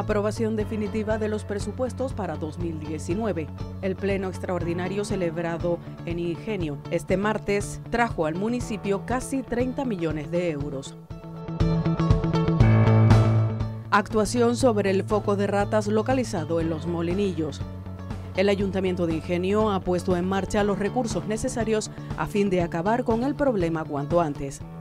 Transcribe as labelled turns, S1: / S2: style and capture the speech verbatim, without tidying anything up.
S1: Aprobación definitiva de los presupuestos para dos mil diecinueve. El pleno extraordinario celebrado en Ingenio este martes trajo al municipio casi treinta millones de euros. Actuación sobre el foco de ratas localizado en Los Molinillos. El Ayuntamiento de Ingenio ha puesto en marcha los recursos necesarios a fin de acabar con el problema cuanto antes.